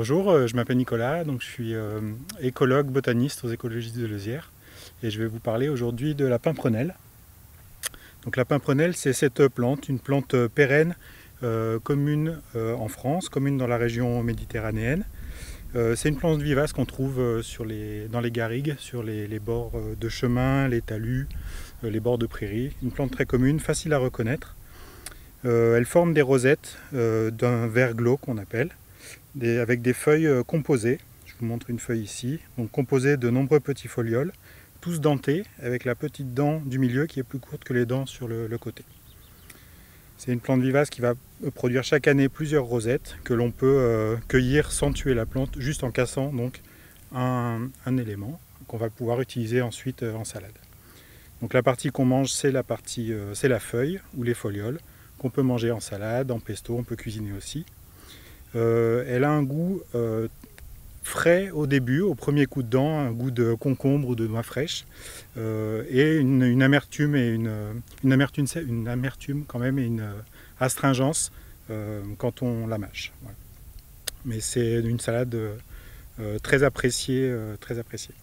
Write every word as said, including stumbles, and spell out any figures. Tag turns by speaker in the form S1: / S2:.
S1: Bonjour, je m'appelle Nicolas, donc je suis euh, écologue botaniste aux écologistes de Leuzière et je vais vous parler aujourd'hui de la pimprenelle. Donc la pimprenelle, c'est cette plante, une plante pérenne euh, commune euh, en France, commune dans la région méditerranéenne. Euh, c'est une plante vivace qu'on trouve sur les, dans les garrigues, sur les, les bords de chemins, les talus, euh, les bords de prairies. Une plante très commune, facile à reconnaître. Euh, elle forme des rosettes euh, d'un vert glauque qu'on appelle. Des, avec des feuilles composées. Je vous montre une feuille ici, donc composée de nombreux petits folioles, tous dentés, avec la petite dent du milieu qui est plus courte que les dents sur le, le côté. C'est une plante vivace qui va produire chaque année plusieurs rosettes que l'on peut euh, cueillir sans tuer la plante, juste en cassant donc un, un élément qu'on va pouvoir utiliser ensuite euh, en salade. Donc la partie qu'on mange, c'est la partie, euh, c'est la feuille ou les folioles qu'on peut manger en salade, en pesto, on peut cuisiner aussi. Euh, elle a un goût euh, frais au début, au premier coup de dent, un goût de concombre ou de noix fraîches, euh, et une, une amertume et une, une, amertume, une amertume quand même et une astringence euh, quand on la mâche. Voilà. Mais c'est une salade euh, très appréciée, euh, très appréciée.